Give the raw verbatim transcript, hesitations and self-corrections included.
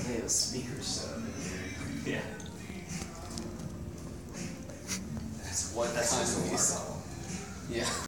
Hey, the speaker set up in here. Yeah. That's what That's kind just of a waste. water bottle. Yeah.